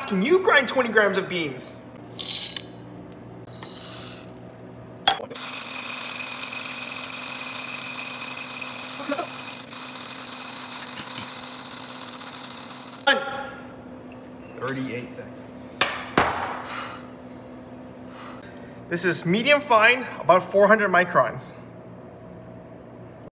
fast can you grind 20 grams of beans? Done. 38 seconds. This is medium fine, about 400 microns.